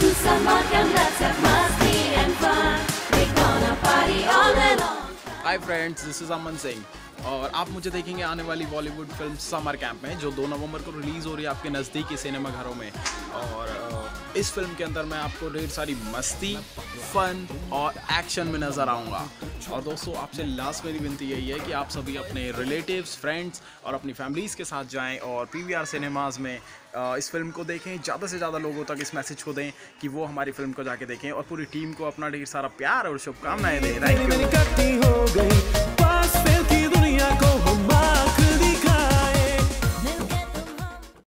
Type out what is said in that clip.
to summer camp, let's have masti and fun. We're gonna party all day long. Hi friends, this is Aman Singh और आप मुझे देखेंगे आने वाली बॉलीवुड फिल्म समर कैंप में, जो 2 नवंबर को रिलीज़ हो रही है आपके नज़दीकी सिनेमा घरों में। और इस फिल्म के अंदर मैं आपको ढेर सारी मस्ती, फन और एक्शन में नज़र आऊँगा। और दोस्तों, आपसे लास्ट मेरी विनती यही है कि आप सभी अपने रिलेटिव्स, फ्रेंड्स और अपनी फैमिलीज़ के साथ जाएं और PVR सिनेमाज़ में इस फिल्म को देखें। ज़्यादा से ज़्यादा लोगों तक इस मैसेज को दें कि वो हमारी फिल्म को जाके देखें और पूरी टीम को अपना ढेर सारा प्यार और शुभकामनाएं दें। Thank you.